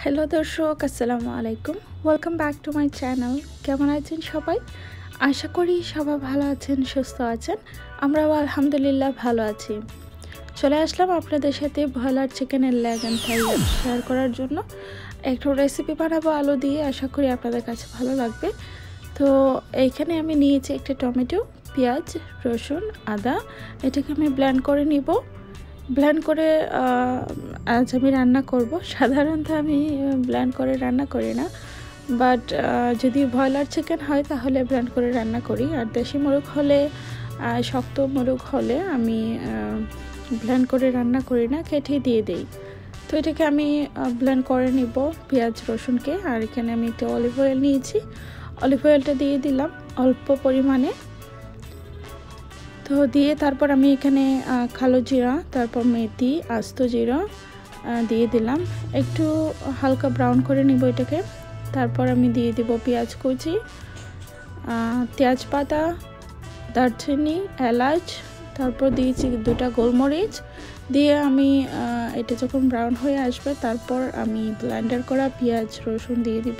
Hello দর্শক, আসসালামু আলাইকুম। Welcome back to my channel. কেমন আছেন সবাই? আশা করি সবাই ভালো আছেন, সুস্থ আছেন। আমরাও আলহামদুলিল্লাহ ভালো আছি। চলে আসলাম আপনাদের সাথে ব্রয়লার চিকেনের লেগ অ্যান্ড থাই শেয়ার করার জন্য। একটা রেসিপি বানাবো আলু দিয়ে, আশা করি আপনাদের কাছে ভালো লাগবে। তো এইখানে আমি নিয়েছি একটা টমেটো, পেঁয়াজ, রসুন, আদা। এটাকে আমি ব্লেন্ড করে নিব। ব্লেন্ড করে আজ আমি রান্না করব। সাধারণত আমি ব্লেন্ড করে রান্না করি না, বাট যদি ব্রয়লার চিকেন হয় তাহলে ব্লেন্ড করে রান্না করি। আর দেশি মোরগ হলে, শক্ত মোরগ হলে আমি ব্লেন্ড করে রান্না করি না, কেটে দিয়ে দেই। তো এটাকে আমি ব্লেন্ড করে নিব পেঁয়াজ রসুনকে। আর এখানে আমি একটা অলিভ অয়েল নিয়েছি, অলিভ অয়েলটা দিয়ে দিলাম অল্প পরিমাণে। তো দিয়ে তারপর আমি এখানে কালো জিরা, তারপর মেথি, আস্ত জিরা দিয়ে দিলাম। একটু হালকা ব্রাউন করে নিব এটাকে। তারপর আমি দিয়ে দিব পেঁয়াজ কুচি, তেজপাতা, দারচিনি, এলাচ, তারপর দিয়েছি দুটা গোলমরিচ। দিয়ে আমি এটা যখন ব্রাউন হয়ে আসবে তারপর আমি ব্লেন্ডার করা পেঁয়াজ রসুন দিয়ে দিব।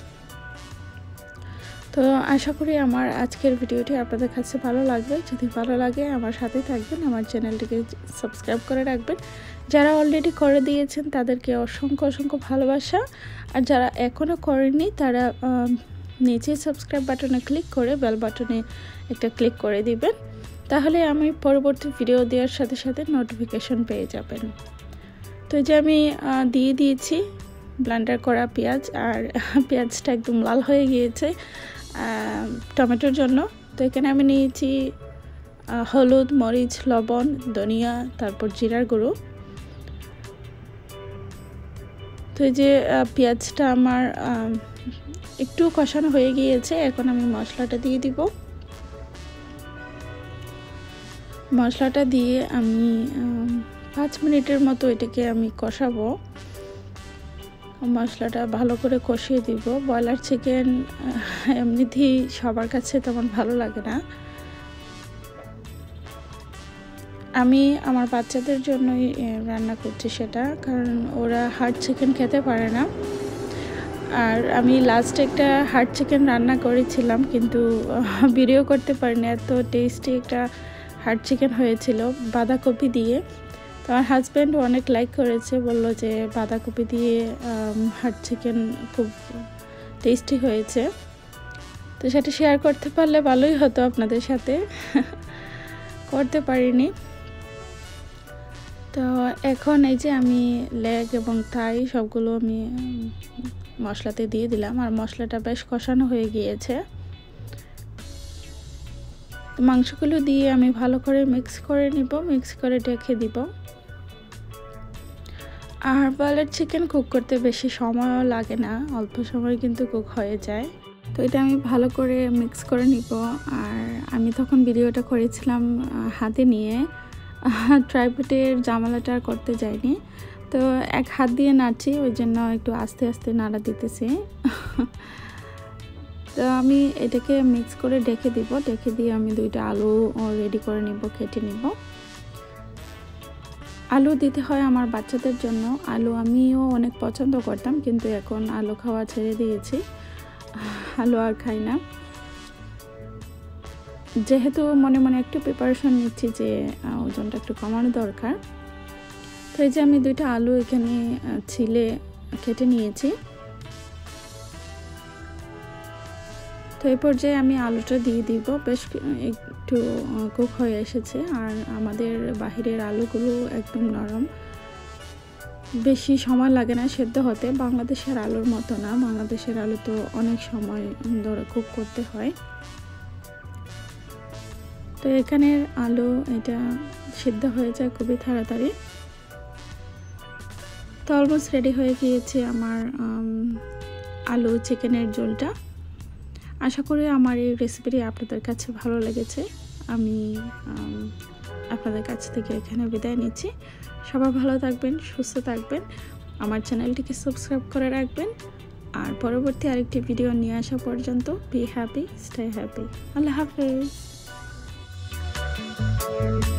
তো আশা করি আমার আজকের ভিডিওটি আপনাদের কাছে ভালো লাগবে। যদি ভালো লাগে আমার সাথে থাকবেন, আমার চ্যানেলটিকে সাবস্ক্রাইব করে রাখবেন। যারা অলরেডি করে দিয়েছেন তাদেরকে অসংখ্য অসংখ্য ভালোবাসা। আর যারা এখনও করেননি তারা নিচে সাবস্ক্রাইব বাটনে ক্লিক করে বেল বাটনে একটা ক্লিক করে দিবেন, তাহলে আমি পরবর্তী ভিডিও দেওয়ার সাথে সাথে নোটিফিকেশন পেয়ে যাবেন। তো এই যে আমি দিয়ে দিয়েছি ব্লেন্ডার করা পেঁয়াজ, আর পেঁয়াজটা একদম লাল হয়ে গিয়েছে টমেটোর জন্য। তো এখানে আমি নিয়েছি হলুদ, মরিচ, লবণ, ধনিয়া, তারপর জিরার গুঁড়ো। তো এই যে পেঁয়াজটা আমার একটু কষানো হয়ে গিয়েছে, এখন আমি মশলাটা দিয়ে দিব। মশলাটা দিয়ে আমি 5 মিনিটের মতো এটাকে আমি কষাবো। মশলাটা ভালো করে কষিয়ে দিব। ব্রয়লার চিকেন এমনিতেই সবার কাছে তেমন ভালো লাগে না। আমি আমার বাচ্চাদের জন্যই রান্না করছি সেটা, কারণ ওরা হার্ড চিকেন খেতে পারে না। আর আমি লাস্ট একটা হার্ড চিকেন রান্না করেছিলাম, কিন্তু ভিডিও করতে পারিনি। এত টেস্টি একটা হার্ড চিকেন হয়েছিল বাঁধাকপি দিয়ে। তো আমার হাজব্যান্ড অনেক লাইক করেছে, বলল যে বাঁধাকপি দিয়ে হার্ড চিকেন খুব টেস্টি হয়েছে। তো সেটা শেয়ার করতে পারলে ভালোই হতো আপনাদের সাথে, করতে পারিনি। তো এখন এই যে আমি লেগ এবং থাই সবগুলো আমি মশলাতে দিয়ে দিলাম, আর মশলাটা বেশ কষানো হয়ে গিয়েছে। তো মাংসগুলো দিয়ে আমি ভালো করে মিক্স করে নিব, মিক্স করে ঢেকে দিব। আর ব্রয়লার চিকেন কুক করতে বেশি সময়ও লাগে না, অল্প সময় কিন্তু কুক হয়ে যায়। তো এটা আমি ভালো করে মিক্স করে নিব। আর আমি তখন ভিডিওটা করেছিলাম হাতে নিয়ে, ট্রাইপডের জামালাটা আর করতে যাইনি। তো এক হাত দিয়ে নাড়ছি, ওই জন্য একটু আস্তে আস্তে নাড়া দিতেছি। তো আমি এটাকে মিক্স করে ঢেকে দিব। ঢেকে দিয়ে আমি 2টা আলু রেডি করে নিব, কেটে নিব। আলু দিতে হয় আমার বাচ্চাদের জন্য। আলু আমিও অনেক পছন্দ করতাম, কিন্তু এখন আলু খাওয়া ছেড়ে দিয়েছি, আলু আর খাই না। যেহেতু মনে মনে একটু প্রিপারেশন নিচ্ছি যে ওজনটা একটু কমানো দরকার। তো এই যে আমি 2টা আলু এখানে ছিলে কেটে নিয়েছি। তো এই পর্যায়ে আমি আলুটা দিয়ে দিব। বেশ একটু কুক হয়ে এসেছে। আর আমাদের বাহিরের আলুগুলো একদম নরম, বেশি সময় লাগে না সেদ্ধ হতে। বাংলাদেশের আলুর মতো না, বাংলাদেশের আলু তো অনেক সময় ধরে কুক করতে হয়। তো এখানের আলু এটা সিদ্ধ হয়ে যায় খুবই তাড়াতাড়ি। তো অলমোস্ট রেডি হয়ে গিয়েছে আমার আলু চিকেনের ঝোলটা। আশা করি আমার এই রেসিপিটি আপনাদের কাছে ভালো লেগেছে। আমি আপনাদের কাছ থেকে এখানে বিদায় নিচ্ছি। সবাই ভালো থাকবেন, সুস্থ থাকবেন, আমার চ্যানেলটিকে সাবস্ক্রাইব করে রাখবেন। আর পরবর্তী আরেকটি ভিডিও নিয়ে আসা পর্যন্ত বি হ্যাপি, স্টে হ্যাপি। আল্লাহ হাফেজ।